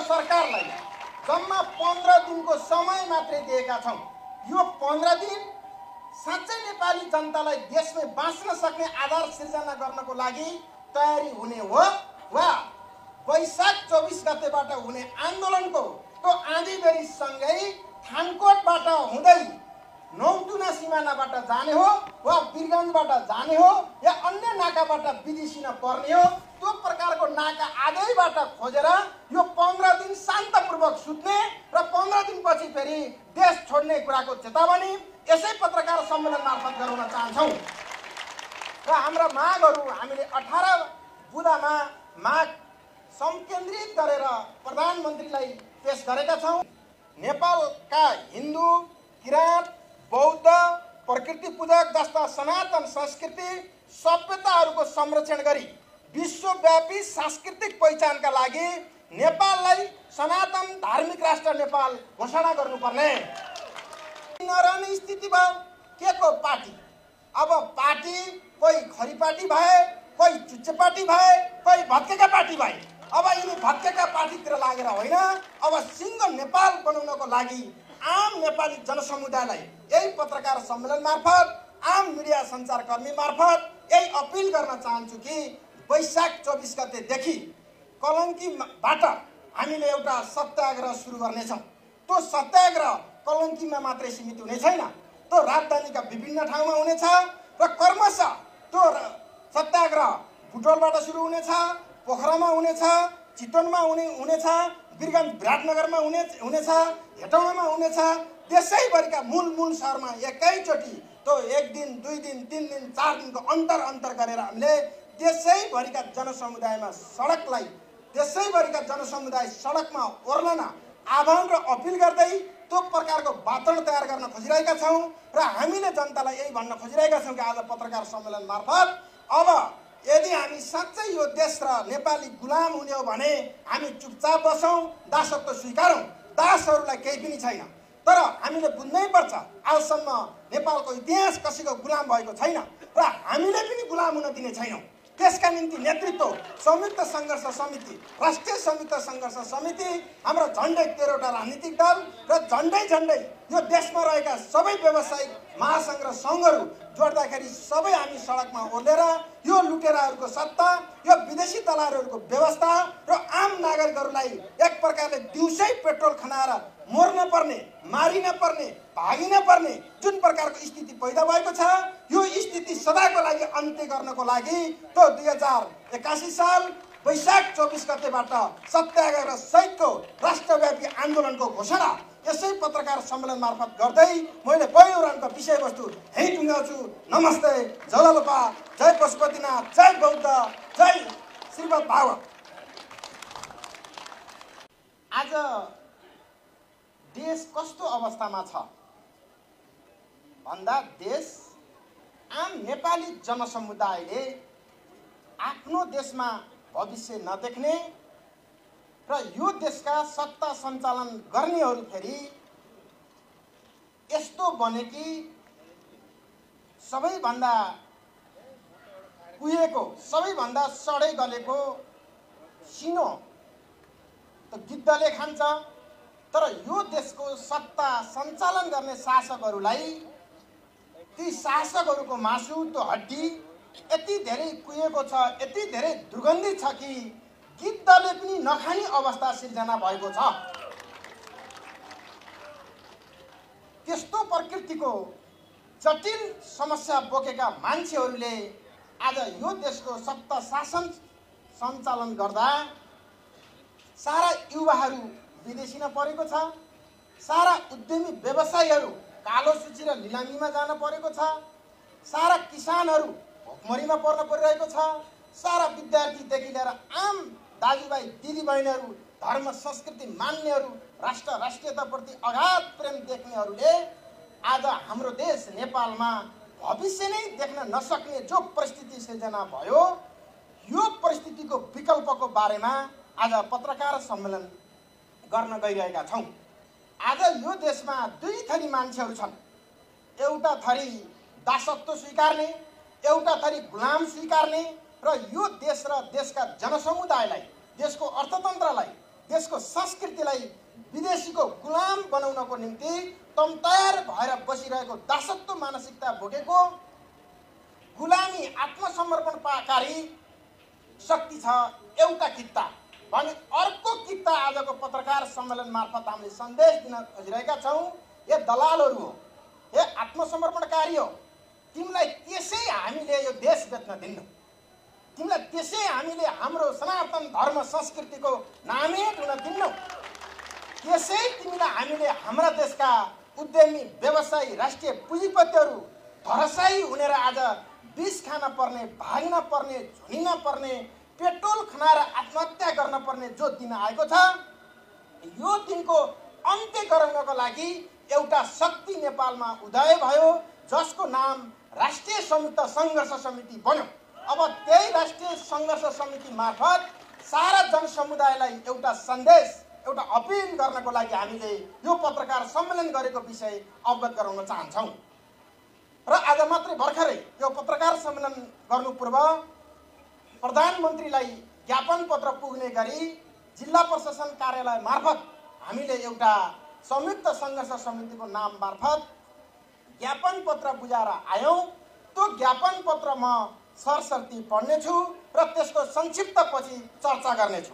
सरकारलाई जम्मा 15 दिनको समय मात्रै दिएका छौँ। यो 15 दिन साँच्चै नेपाली जनतालाई देशमै बाँच्न सक्ने आधार सिर्जना गर्नको लागि तयारी हुने हो वा वैशाख 24 गतेबाट हुने आन्दोलनको त्यो आँधीबेहरीसँगै थानकोटबाट हुँदै नौतुना सिमानाबाट जाने हो वा वीरगञ्जबाट जाने हो या अन्य नाकाबाट विदेशिन पर्ने हो, त्यो प्रकारको नाका आधैबाट खोजेर यो 15 दिन शान्तपूर्वक सुत्ने र 15 दिनपछि फेरि देश छोड्ने कुराको चेतावनी यसै पत्रकार सम्मेलन मार्फत गराउन चाहन्छौँ। र हाम्रा मागहरू हामीले 18 बुँदामा माग संकेन्द्रित गरेर प्रधानमन्त्रीलाई पेश गरेका छौँ। नेपालका हिन्दू, किराँत, बौद्ध, प्रकृति पूजक जस्ता सनातन संस्कृति सभ्यताहरूको संरक्षण गरी विश्वव्यापी सांस्कृतिक पहिचानका लागि नेपाललाई सनातन धार्मिक राष्ट्र नेपाल घोषणा गर्नुपर्ने नरहने स्थिति भयो। के को पार्टी? अब पार्टी कोही खरी पार्टी भए, कोही चुच्चे पार्टी भए, कोही भत्केका पार्टी भए। अब यिनी भत्केका पार्टीतिर लागेर होइन, अब सिङ्गो नेपाल बनाउनको लागि आम नेपाली जनसमुदायलाई यही पत्रकार सम्मेलन मार्फत, आम मिडिया सञ्चारकर्मी मार्फत यही अपिल गर्न चाहन्छु कि वैशाख 24 गतेदेखि कलङ्कीबाट हामीले एउटा सत्याग्रह सुरु गर्नेछौँ। त्यो सत्याग्रह कलङ्कीमा मात्रै सीमित हुने छैन, त्यो राजधानीका विभिन्न ठाउँमा हुनेछ र क्रमशः त्यो सत्याग्रह बुटोलबाट सुरु हुनेछ, पोखरामा हुनेछ, चितवनमा हुनेछ, वीरगञ्ज विराटनगरमा हुनेछ, हेटौँडामा हुनेछ। देशैभरिका मूल सहरमा एकैचोटि त्यो 1 दिन, 2 दिन, 3 दिन, 4 दिनको अन्तर गरेर हामीले देशैभरिका जनसमुदाय सडकमा ओर्लन आह्वान र अपिल गर्दै त्यो प्रकारको वातावरण तयार गर्न खोजिरहेका छौँ। र हामीले जनतालाई यही भन्न खोजिरहेका छौँ कि आज पत्रकार सम्मेलन मार्फत अब यदि हामी साँच्चै यो देश र नेपाली गुलाम हुने हो भने हामी चुपचाप बसौँ, दासत्व स्वीकारौँ। दासहरूलाई केही पनि छैन, तर हामीले बुझ्नै पर्छ आजसम्म नेपालको इतिहास कसैको गुलाम भएको छैन र हामीले पनि गुलाम हुन दिने छैनौँ। त्यसका निम्ति नेतृत्व संयुक्त सङ्घर्ष समिति, राष्ट्रिय संयुक्त सङ्घर्ष समिति, हाम्रो झन्डै 13वटा राजनीतिक दल र झन्डै यो देशमा रहेका सबै व्यावसायिक महासङ्घ र सङ्घहरू जोड्दाखेरि सबै हामी सडकमा ओर्लेर यो लुटेराहरूको सत्ता, यो विदेशी दलालहरूको व्यवस्था र आम नागरिकहरूलाई एक प्रकारले दिउँसै पेट्रोल खनाएर मर्न पर्ने, मारिन पर्ने, भागिन पर्ने जुन प्रकारको स्थिति पैदा भएको छ, यो स्थिति सदाको लागि अन्त्य गर्नको लागि त्यो 2081 साल वैशाख 24 गतेबाट सत्याग्रह सहितको राष्ट्रव्यापी आन्दोलनको घोषणा यसै पत्रकार सम्मेलन मार्फत गर्दै मैले पहिलो राउन्डको विषयवस्तु यहीँ टुङ्गाउँछु। नमस्ते, जललोपा, जय पशुपतिनाथ, जय बौद्ध, जय श्रीमद् भागवत। आज देश कस्तो अवस्थामा छ भन्दा देश आम नेपाली जनसमुदायले आफ्नो देशमा भविष्य नदेख्ने र यो देशका सत्ता सञ्चालन गर्नेहरू फेरि यस्तो बने कि सबैभन्दा कुहेको, सबैभन्दा सडै गलेको सिनो त गिद्धले खान्छ, तर यो देशको सत्ता सञ्चालन गर्ने शासकहरूलाई ती शासकहरूको मासु, त्यो हड्डी यति धेरै कुहेको छ, यति धेरै दुर्गन्धित छ कि गिद्धले पनि नखाने अवस्था सिर्जना भएको छ। त्यस्तो प्रकृतिको जटिल समस्या बोकेका मान्छेहरूले आज यो देशको सत्ता शासन सञ्चालन गर्दा सारा युवाहरू विदेशिन परेको छ, सारा उद्यमी व्यवसायीहरू कालो सूची र लिलामीमा जान परेको छ, सारा किसानहरू भोकमरीमा पर्न परिरहेको छ, सारा विद्यार्थीदेखि लिएर आम दाजुभाइ दिदीबहिनीहरू, धर्म संस्कृति मान्नेहरू, राष्ट्रियताप्रति अगाध प्रेम देख्नेहरूले आज हाम्रो देश नेपालमा भविष्य नै देख्न नसक्ने जो परिस्थिति सिर्जना भयो, यो परिस्थितिको विकल्पको बारेमा आज पत्रकार सम्मेलन गर्न गइरहेका छौँ। आज यो देशमा 2 थरी मान्छेहरू छन्। एउटा थरी दासत्व स्वीकार्ने, एउटा थरी गुलाम स्वीकार्ने र यो देश र देशका जनसमुदायलाई, देशको अर्थतन्त्रलाई, देश देशको संस्कृतिलाई विदेशीको गुलाम बनाउनको निम्ति तयार भएर बसिरहेको दासत्व मानसिकता बोकेको गुलामी आत्मसमर्पणकारी शक्ति छ एउटा कित्ता भने अर्को कित्ता आजको पत्रकार सम्मेलन मार्फत हामीले सन्देश दिन खोजिरहेका छौँ। ए दलालहरू हो, ए आत्मसमर्पणकारी हो, तिमीलाई त्यसै हामीले यो देश बेच्न दिन्नौ, तिमीलाई त्यसै हामीले हाम्रो सनातन धर्म संस्कृतिको नामेट हुन दिन्नौ, त्यसै तिमीलाई हामीले हाम्रा देशका उद्यमी व्यवसायी राष्ट्रिय पुँजीपतिहरू धराशायी हुनेर आज विष खान पर्ने, भाग्न पर्ने, झुनिन पर्ने, पेट्रोल खनाएर आत्महत्या गर्न पर्ने जो दिन आएको छ, यो दिनको अन्त्य गराउनको लागि एउटा शक्ति नेपालमा उदय भयो जसको नाम राष्ट्रिय संयुक्त सङ्घर्ष समिति बन्यो। अब त्यही राष्ट्रिय सङ्घर्ष समिति मार्फत सारा जनसमुदायलाई एउटा सन्देश, एउटा अपिल गर्नको लागि हामीले यो पत्रकार सम्मेलन गरेको विषय अवगत गराउन चाहन्छौँ। र आज मात्रै भर्खरै यो पत्रकार सम्मेलन गर्नु पूर्व प्रधानमन्त्रीलाई ज्ञापन पत्र पुग्ने गरी जिल्ला प्रशासन कार्यालय मार्फत हामीले एउटा संयुक्त सङ्घर्ष समितिको नाम मार्फत ज्ञापन पत्र बुझाएर आयौँ। त्यो ज्ञापन पत्र म सरसर्ती पढ्नेछु र त्यसको संक्षिप्त पछि चर्चा गर्नेछु।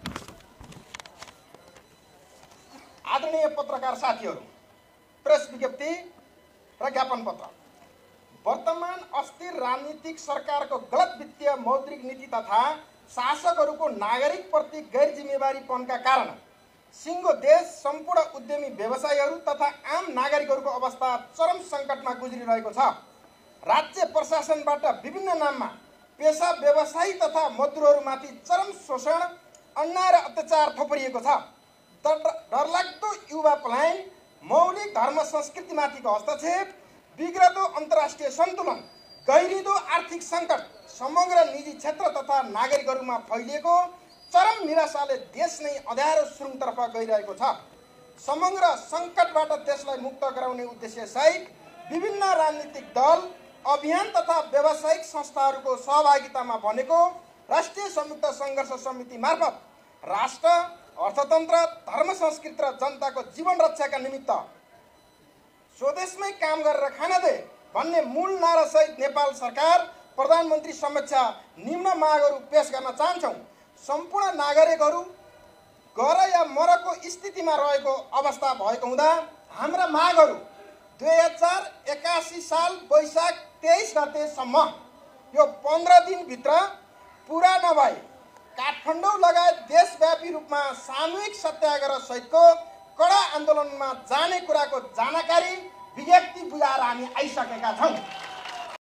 आदरणीय पत्रकार साथीहरू, प्रेस विज्ञप्ति र ज्ञापन पत्र। वर्तमान अस्थिर राजनीतिक सरकारको गलत वित्तीय मौद्रिक नीति तथा शासकहरूको नागरिकप्रति गैर जिम्मेवारीपनका कारण सिङ्गो देश, सम्पूर्ण उद्यमी व्यवसायीहरू तथा आम नागरिकहरूको अवस्था चरम सङ्कटमा गुज्रिरहेको छ। राज्य प्रशासनबाट विभिन्न नाममा पेसा व्यवसायी तथा मजदुरहरूमाथि चरम शोषण, अन्याय र अत्याचार थोपरिएको छ। डरलाग्दो युवा पलायन, मौलिक धर्म संस्कृतिमाथिको हस्तक्षेप, बिग्रदो अन्तर्राष्ट्रिय सन्तुलन, गहिरिदो आर्थिक सङ्कट समग्र निजी क्षेत्र तथा नागरिकहरूमा फैलिएको चरम निराशाले देश नै अँध्यारो सुरुङतर्फ गइरहेको छ। समग्र सङ्कटबाट देशलाई मुक्त गराउने उद्देश्यसहित विभिन्न राजनीतिक दल, अभियान तथा व्यावसायिक संस्थाहरूको सहभागितामा बनेको राष्ट्रिय संयुक्त सङ्घर्ष समिति मार्फत राष्ट्र, अर्थतन्त्र, धर्म संस्कृति र जनताको जीवन रक्षाका निमित्त स्वदेशमै काम गरेर खान दे भन्ने मूल नारासहित नेपाल सरकार प्रधानमन्त्री समक्ष निम्न मागहरू पेश गर्न चाहन्छौँ। सम्पूर्ण नागरिकहरू गर या मरको स्थितिमा रहेको अवस्था भएको हुँदा हाम्रा मागहरू 2081 साल वैशाख 23 गतेसम्म यो 15 दिनभित्र पुरा नभए काठमाडौँ लगायत देशव्यापी रूपमा सामूहिक सत्याग्रह सहितको कडा आन्दोलनमा जाने कुराको जानकारी विज्ञप्ति बुझाएर हामी आइसकेका छौँ।